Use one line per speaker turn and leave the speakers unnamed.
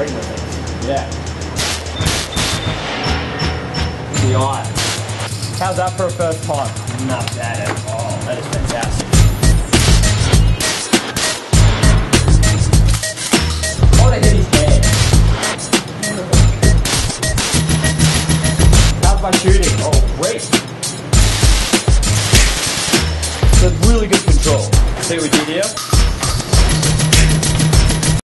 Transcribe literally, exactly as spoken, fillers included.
right in the face. Yeah. The eye. How's that for a first time? Not bad at all. That is fantastic. Oh, they did his head. How's my shooting? Oh, great. So really good control. See what we did here?